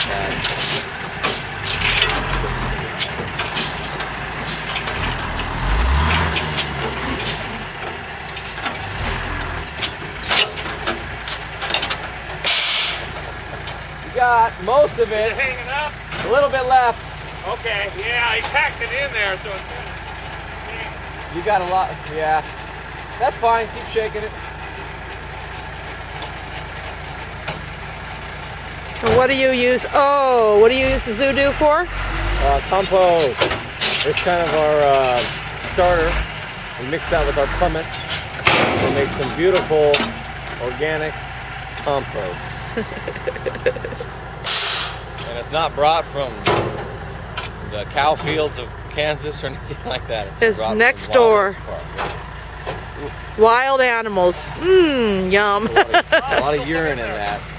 Got most of it. Is it hanging up? A little bit left. Okay, yeah, I packed it in there, so it's good. You got a lot, yeah. That's fine, keep shaking it. What do you use? Oh, what do you use the Zoodoo for? Compost. It's kind of our starter. We mix that with our pumice to make some beautiful organic compost. And it's not brought from the cow fields of Kansas or anything like that. It's next door. Wild animals. Mmm, yum. A lot of urine in that.